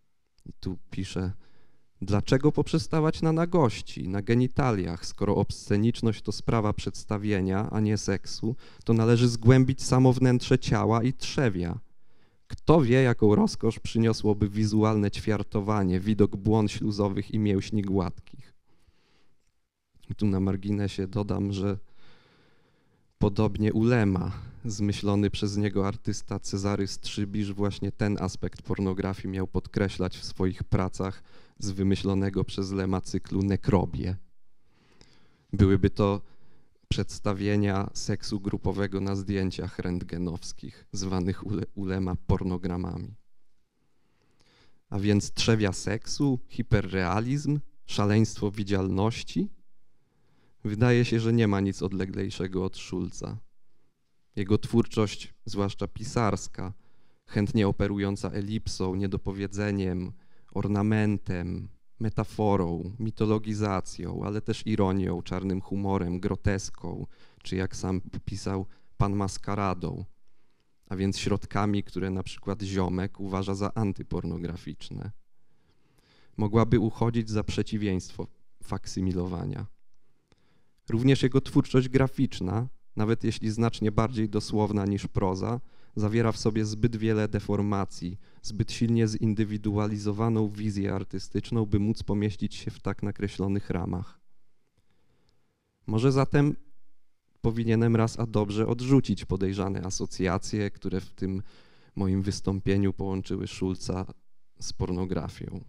S1: I tu pisze: dlaczego poprzestawać na nagości, na genitaliach, skoro obsceniczność to sprawa przedstawienia, a nie seksu, to należy zgłębić samo wnętrze ciała i trzewia. Kto wie, jaką rozkosz przyniosłoby wizualne ćwiartowanie, widok błon śluzowych i mięśni gładkich. I tu na marginesie dodam, że podobnie Ulema, zmyślony przez niego artysta Cezary Strzybisz, właśnie ten aspekt pornografii miał podkreślać w swoich pracach z wymyślonego przez Lema cyklu Nekrobie. Byłyby to przedstawienia seksu grupowego na zdjęciach rentgenowskich, zwanych Ulema pornogramami. A więc trzewia seksu, hiperrealizm, szaleństwo widzialności? Wydaje się, że nie ma nic odleglejszego od Schulza. Jego twórczość, zwłaszcza pisarska, chętnie operująca elipsą, niedopowiedzeniem, ornamentem, metaforą, mitologizacją, ale też ironią, czarnym humorem, groteską, czy jak sam pisał, panmaskaradą, a więc środkami, które na przykład Ziomek uważa za antypornograficzne. Mogłaby uchodzić za przeciwieństwo faksymilowania. Również jego twórczość graficzna, nawet jeśli znacznie bardziej dosłowna niż proza, zawiera w sobie zbyt wiele deformacji, zbyt silnie zindywidualizowaną wizję artystyczną, by móc pomieścić się w tak nakreślonych ramach. Może zatem powinienem raz a dobrze odrzucić podejrzane asocjacje, które w tym moim wystąpieniu połączyły Schulza z pornografią.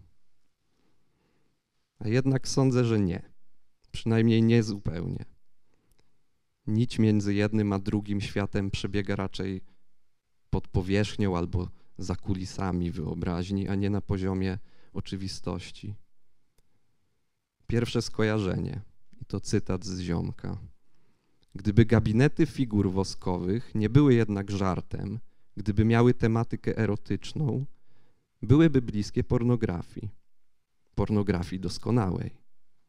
S1: A jednak sądzę, że nie. Przynajmniej nie zupełnie. Nić między jednym a drugim światem przebiega raczej pod powierzchnią albo za kulisami wyobraźni, a nie na poziomie oczywistości. Pierwsze skojarzenie, i to cytat z Ziomka. Gdyby gabinety figur woskowych nie były jednak żartem, gdyby miały tematykę erotyczną, byłyby bliskie pornografii, pornografii doskonałej.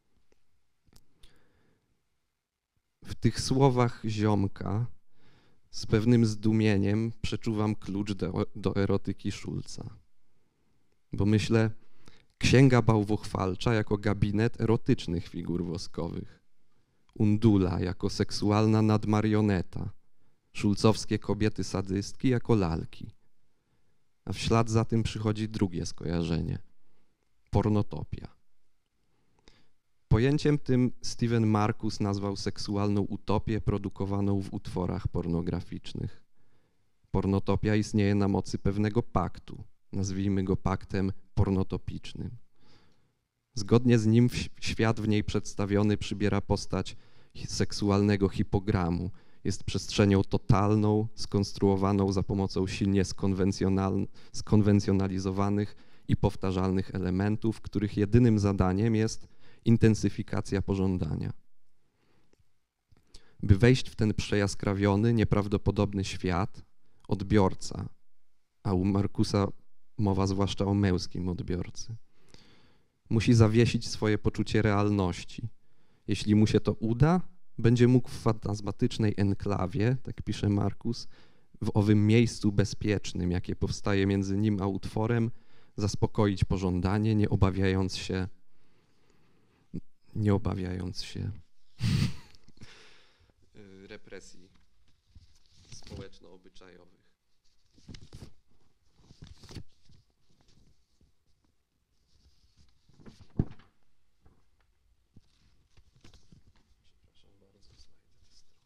S1: W tych słowach Ziomka z pewnym zdumieniem przeczuwam klucz do, do erotyki Schulza. Bo myślę, księga bałwochwalcza jako gabinet erotycznych figur woskowych, Undula jako seksualna nadmarioneta, szulcowskie kobiety sadystki jako lalki. A w ślad za tym przychodzi drugie skojarzenie – pornotopia. Pojęciem tym Steven Marcus nazwał seksualną utopię produkowaną w utworach pornograficznych. Pornotopia istnieje na mocy pewnego paktu, nazwijmy go paktem pornotopicznym. Zgodnie z nim świat w niej przedstawiony przybiera postać seksualnego hipogramu. Jest przestrzenią totalną, skonstruowaną za pomocą silnie skonwencjonal, skonwencjonalizowanych i powtarzalnych elementów, których jedynym zadaniem jest intensyfikacja pożądania. By wejść w ten przejaskrawiony, nieprawdopodobny świat, odbiorca, a u Marcusa mowa zwłaszcza o męskim odbiorcy, musi zawiesić swoje poczucie realności. Jeśli mu się to uda, będzie mógł w fantazmatycznej enklawie, tak pisze Marcus, w owym miejscu bezpiecznym, jakie powstaje między nim a utworem, zaspokoić pożądanie, nie obawiając się nie obawiając się represji społeczno-obyczajowych. Przepraszam bardzo, znajdę tę stronę.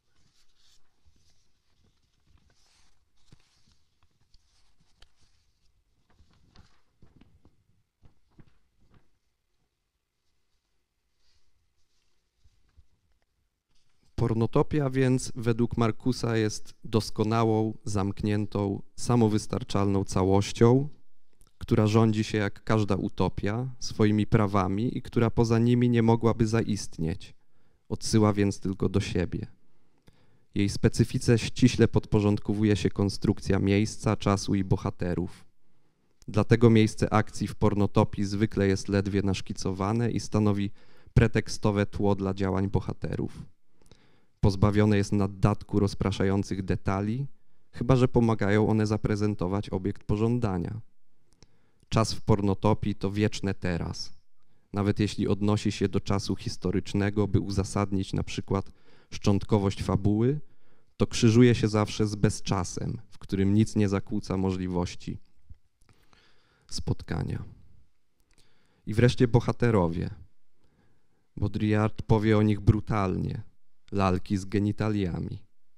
S1: Pornotopia więc według Marcusa jest doskonałą, zamkniętą, samowystarczalną całością, która rządzi się jak każda utopia swoimi prawami i która poza nimi nie mogłaby zaistnieć. Odsyła więc tylko do siebie. Jej specyfice ściśle podporządkowuje się konstrukcja miejsca, czasu i bohaterów. Dlatego miejsce akcji w pornotopii zwykle jest ledwie naszkicowane i stanowi pretekstowe tło dla działań bohaterów. Pozbawione jest naddatku rozpraszających detali, chyba że pomagają one zaprezentować obiekt pożądania. czas w pornotopii to wieczne teraz. Nawet jeśli odnosi się do czasu historycznego, by uzasadnić na przykład szczątkowość fabuły, to krzyżuje się zawsze z bezczasem, w którym nic nie zakłóca możliwości spotkania. I wreszcie bohaterowie. Baudrillard powie o nich brutalnie. Lalki z genitaliami.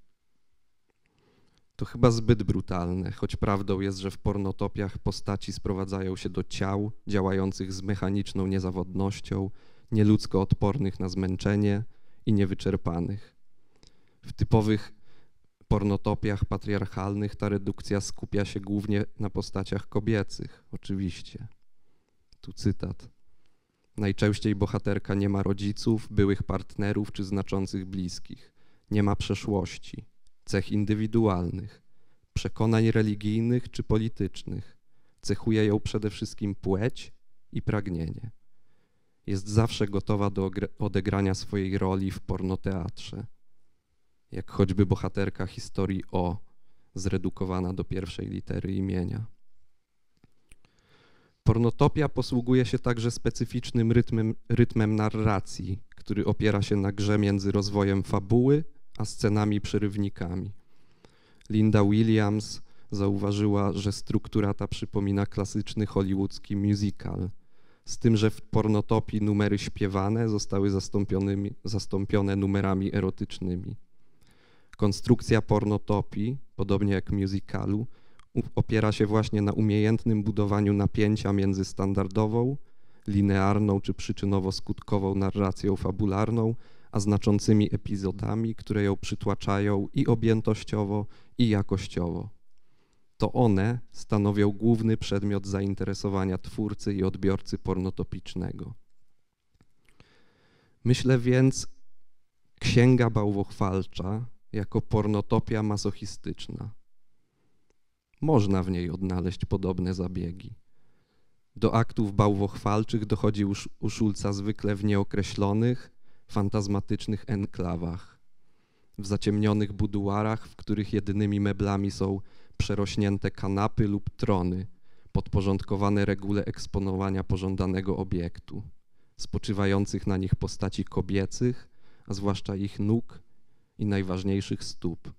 S1: To chyba zbyt brutalne, choć prawdą jest, że w pornotopiach postaci sprowadzają się do ciał działających z mechaniczną niezawodnością, nieludzko odpornych na zmęczenie i niewyczerpanych. W typowych pornotopiach patriarchalnych ta redukcja skupia się głównie na postaciach kobiecych, oczywiście. Tu cytat. Najczęściej bohaterka nie ma rodziców, byłych partnerów czy znaczących bliskich. Nie ma przeszłości, cech indywidualnych, przekonań religijnych czy politycznych. Cechuje ją przede wszystkim płeć i pragnienie. Jest zawsze gotowa do odegrania swojej roli w pornoteatrze. Jak choćby bohaterka historii O, zredukowana do pierwszej litery imienia. Pornotopia posługuje się także specyficznym rytmem, rytmem narracji, który opiera się na grze między rozwojem fabuły a scenami przerywnikami. Linda Williams zauważyła, że struktura ta przypomina klasyczny hollywoodzki musical, z tym, że w pornotopii numery śpiewane zostały zastąpione numerami erotycznymi. Konstrukcja pornotopii, podobnie jak musicalu, opiera się właśnie na umiejętnym budowaniu napięcia między standardową, linearną czy przyczynowo-skutkową narracją fabularną, a znaczącymi epizodami, które ją przytłaczają i objętościowo, i jakościowo. To one stanowią główny przedmiot zainteresowania twórcy i odbiorcy pornotopicznego. Myślę więc, Księga Bałwochwalcza jako pornotopia masochistyczna. Można w niej odnaleźć podobne zabiegi. Do aktów bałwochwalczych dochodzi u Schulza zwykle w nieokreślonych, fantazmatycznych enklawach, w zaciemnionych buduarach, w których jedynymi meblami są przerośnięte kanapy lub trony, podporządkowane regule eksponowania pożądanego obiektu, spoczywających na nich postaci kobiecych, a zwłaszcza ich nóg i najważniejszych stóp.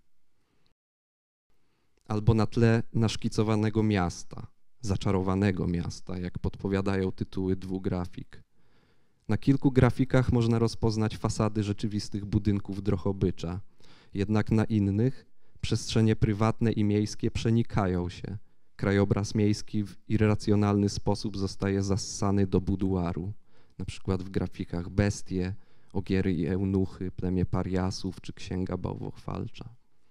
S1: Albo na tle naszkicowanego miasta, zaczarowanego miasta, jak podpowiadają tytuły dwóch grafik. Na kilku grafikach można rozpoznać fasady rzeczywistych budynków Drohobycza, jednak na innych przestrzenie prywatne i miejskie przenikają się. Krajobraz miejski w irracjonalny sposób zostaje zassany do buduaru, na przykład w grafikach Bestie, Ogiery i Eunuchy, Plemię Pariasów czy Księga Bałwochwalcza.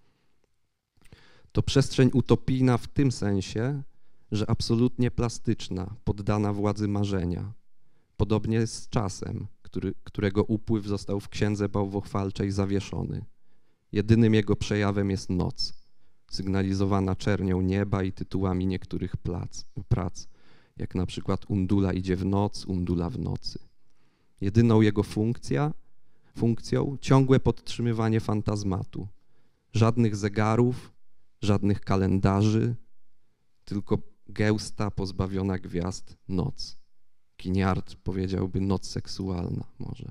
S1: To przestrzeń utopijna w tym sensie, że absolutnie plastyczna, poddana władzy marzenia. Podobnie z czasem, który, którego upływ został w Księdze Bałwochwalczej zawieszony. Jedynym jego przejawem jest noc, sygnalizowana czernią nieba i tytułami niektórych plac, prac, jak na przykład Undula idzie w noc, Undula w nocy. Jedyną jego funkcja, funkcją ciągłe podtrzymywanie fantazmatu. Żadnych zegarów, żadnych kalendarzy, tylko gęsta, pozbawiona gwiazd noc. Kiniard powiedziałby noc seksualna może.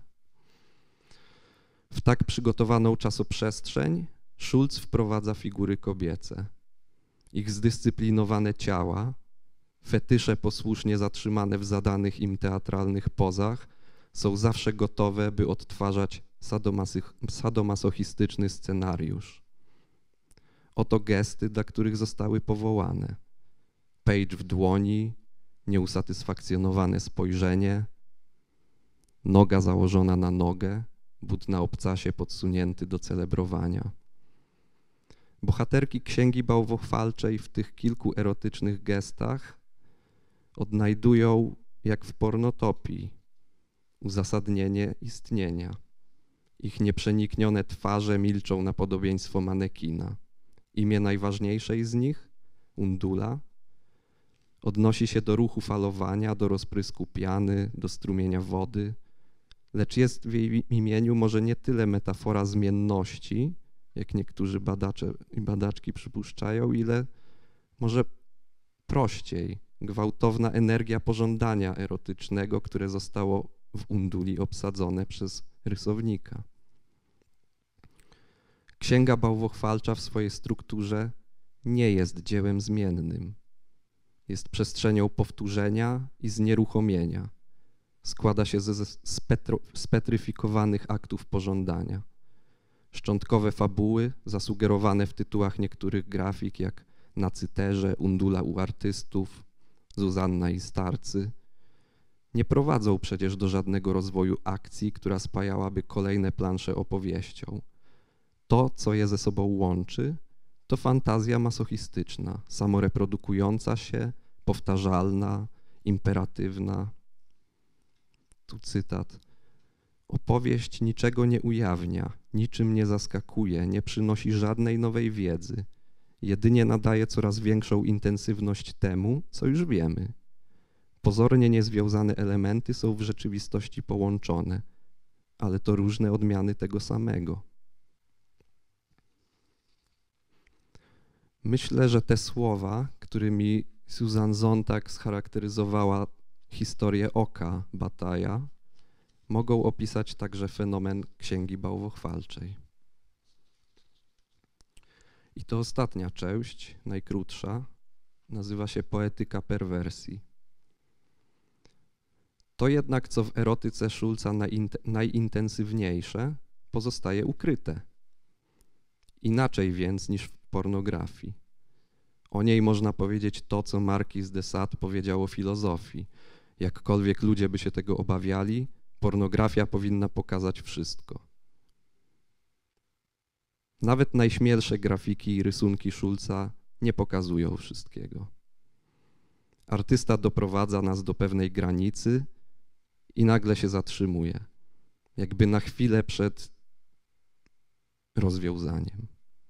S1: W tak przygotowaną czasoprzestrzeń Schulz wprowadza figury kobiece. Ich zdyscyplinowane ciała, fetysze posłusznie zatrzymane w zadanych im teatralnych pozach, są zawsze gotowe, by odtwarzać sadomasochistyczny scenariusz. Oto gesty, dla których zostały powołane. Page w dłoni, nieusatysfakcjonowane spojrzenie, noga założona na nogę, but na obcasie podsunięty do celebrowania. Bohaterki Księgi Bałwochwalczej w tych kilku erotycznych gestach odnajdują, jak w pornotopii, uzasadnienie istnienia. Ich nieprzeniknione twarze milczą na podobieństwo manekina. Imię najważniejszej z nich, Undula, odnosi się do ruchu falowania, do rozprysku piany, do strumienia wody, lecz jest w jej imieniu może nie tyle metafora zmienności, jak niektórzy badacze i badaczki przypuszczają, ile może prościej gwałtowna energia pożądania erotycznego, które zostało w Unduli obsadzone przez rysownika. Księga bałwochwalcza w swojej strukturze nie jest dziełem zmiennym. Jest przestrzenią powtórzenia i znieruchomienia. Składa się ze spetro, spetryfikowanych aktów pożądania. Szczątkowe fabuły, zasugerowane w tytułach niektórych grafik, jak Na cyterze, Undula u artystów, Zuzanna i starcy, nie prowadzą przecież do żadnego rozwoju akcji, która spajałaby kolejne plansze opowieścią. To, co je ze sobą łączy, to fantazja masochistyczna, samoreprodukująca się, powtarzalna, imperatywna. Tu cytat. Opowieść niczego nie ujawnia, niczym nie zaskakuje, nie przynosi żadnej nowej wiedzy. Jedynie nadaje coraz większą intensywność temu, co już wiemy. Pozornie niezwiązane elementy są w rzeczywistości połączone, ale to różne odmiany tego samego. Myślę, że te słowa, którymi Susan Sontag scharakteryzowała historię oka Bataja, mogą opisać także fenomen księgi bałwochwalczej. I to ostatnia część, najkrótsza, nazywa się Poetyka perwersji. To jednak, co w erotyce Schulza najintensywniejsze, pozostaje ukryte. Inaczej więc niż w pornografii. O niej można powiedzieć to, co Marquis de Sade powiedział o filozofii. Jakkolwiek ludzie by się tego obawiali, pornografia powinna pokazać wszystko. Nawet najśmielsze grafiki i rysunki Schulza nie pokazują wszystkiego. Artysta doprowadza nas do pewnej granicy i nagle się zatrzymuje, jakby na chwilę przed rozwiązaniem.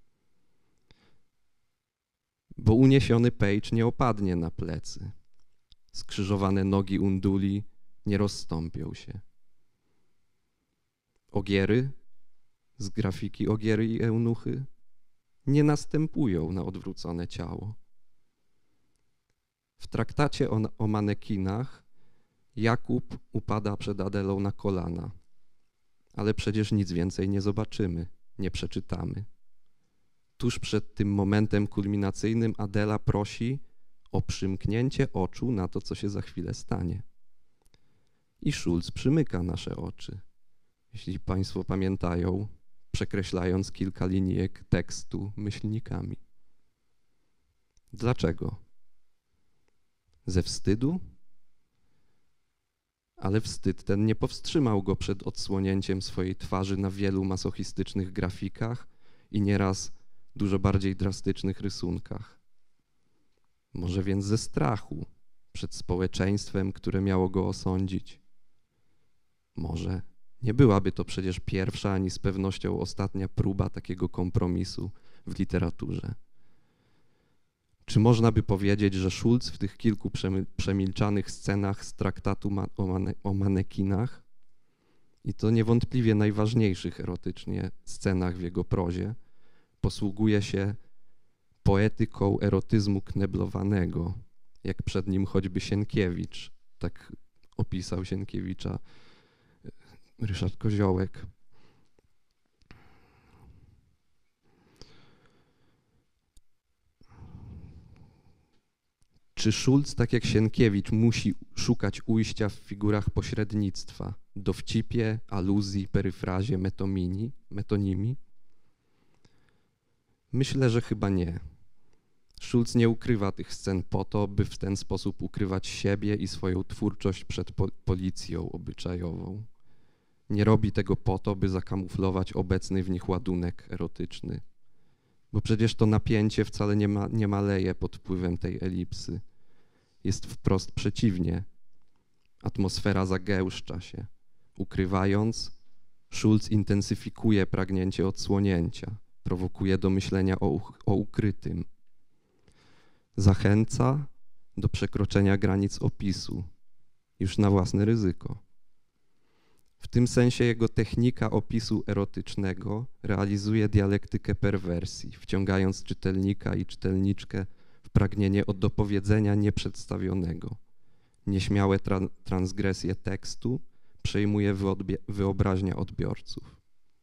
S1: Bo uniesiony Page nie opadnie na plecy. Skrzyżowane nogi Unduli nie rozstąpią się. Ogiery z grafiki Ogiery i eunuchy nie następują na odwrócone ciało. W traktacie o, o manekinach Jakub upada przed Adelą na kolana, ale przecież nic więcej nie zobaczymy, nie przeczytamy. Tuż przed tym momentem kulminacyjnym Adela prosi o przymknięcie oczu na to, co się za chwilę stanie. I Schulz przymyka nasze oczy, jeśli Państwo pamiętają, przekreślając kilka linijek tekstu myślnikami. Dlaczego? Ze wstydu? Ale wstyd ten nie powstrzymał go przed odsłonięciem swojej twarzy na wielu masochistycznych grafikach i nieraz dużo bardziej drastycznych rysunkach. Może więc ze strachu przed społeczeństwem, które miało go osądzić. Może nie byłaby to przecież pierwsza ani z pewnością ostatnia próba takiego kompromisu w literaturze. Czy można by powiedzieć, że Schulz w tych kilku przemilczanych scenach z traktatu ma o, mane o manekinach i to niewątpliwie najważniejszych erotycznie scenach w jego prozie posługuje się poetyką erotyzmu kneblowanego, jak przed nim choćby Sienkiewicz, tak opisał Sienkiewicza Ryszard Koziołek. Czy Schulz, tak jak Sienkiewicz, musi szukać ujścia w figurach pośrednictwa, dowcipie, aluzji, peryfrazie, metonimii? metonimii? Myślę, że chyba nie. Schulz nie ukrywa tych scen po to, by w ten sposób ukrywać siebie i swoją twórczość przed po policją obyczajową. Nie robi tego po to, by zakamuflować obecny w nich ładunek erotyczny. Bo przecież to napięcie wcale nie, ma, nie maleje pod wpływem tej elipsy. Jest wprost przeciwnie. Atmosfera zagęszcza się. Ukrywając, Schulz intensyfikuje pragnięcie odsłonięcia, prowokuje do myślenia o, o ukrytym. Zachęca do przekroczenia granic opisu, już na własne ryzyko. W tym sensie jego technika opisu erotycznego realizuje dialektykę perwersji, wciągając czytelnika i czytelniczkę w pragnienie od dopowiedzenia nieprzedstawionego, nieśmiałe tra- transgresje tekstu przejmuje wyodbie- wyobraźnia odbiorców.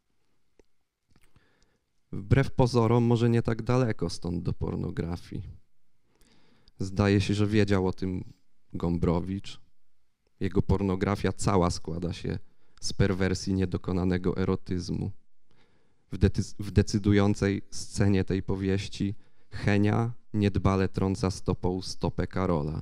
S1: Wbrew pozorom może nie tak daleko stąd do pornografii. Zdaje się, że wiedział o tym Gombrowicz. Jego pornografia cała składa się z perwersji niedokonanego erotyzmu. W, decy- w decydującej scenie tej powieści Henia niedbale trąca stopą stopę Karola.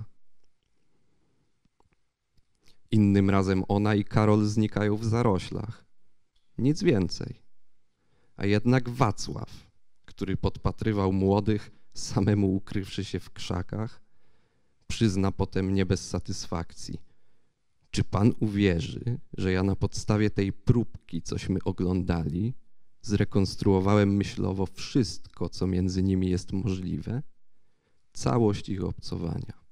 S1: Innym razem ona i Karol znikają w zaroślach. Nic więcej. A jednak Wacław, który podpatrywał młodych, samemu ukrywszy się w krzakach, przyzna potem nie bez satysfakcji: czy pan uwierzy, że ja na podstawie tej próbki, cośmy oglądali, zrekonstruowałem myślowo wszystko, co między nimi jest możliwe, całość ich obcowania.